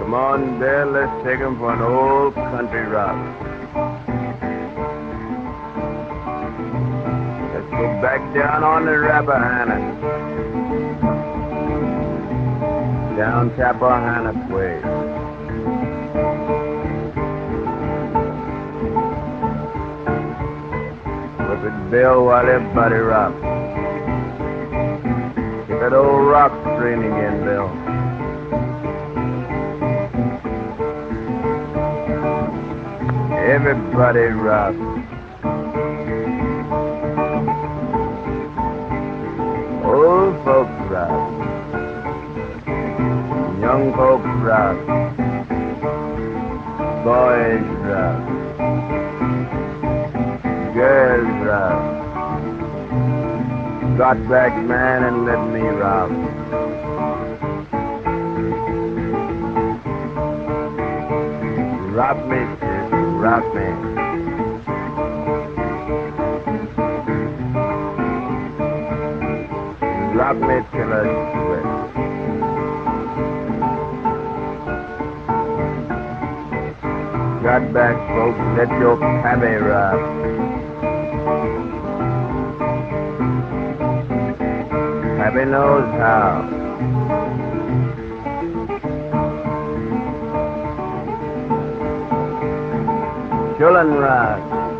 Come on, Bill, let's take him for an old country rock. Let's go back down on the Rappahannock. Down Tappahannock way. Whip it, Bill, while everybody rocks. Get that old rock string again, Bill. Everybody rock. Old folks rock. Young folks rock. Boys rock. Girls rock. Got back, man, and let me rock. Rock me, sis, rock me. Rock me till I sweat. Got back, folks, let your pappy rock. Pappy knows how. Children rock.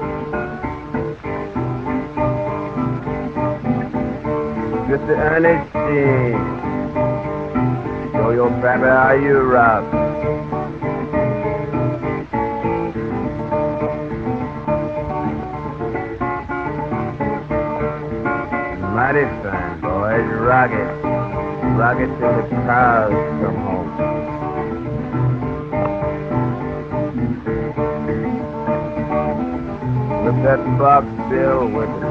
Mr. Ernestine, show your pappy how you rock. Mighty fine, boys. Rock it. Rock it till the cows come home. With that box, Bill, with it.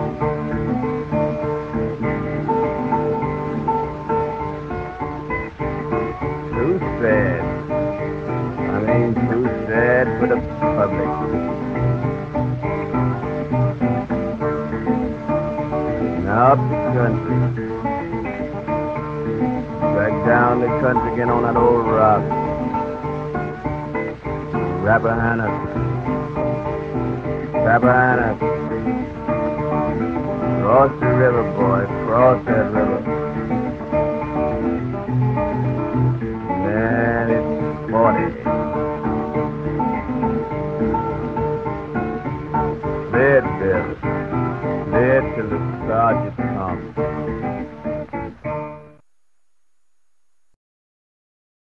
Too sad. I mean, too sad for the public. Now up the country. Back down the country again on that old rock. Rappahannock. Rappahannock. Cross the river, boy. Cross that river. Man, it's 40. Play it, Bill. Play it till the sergeant comes.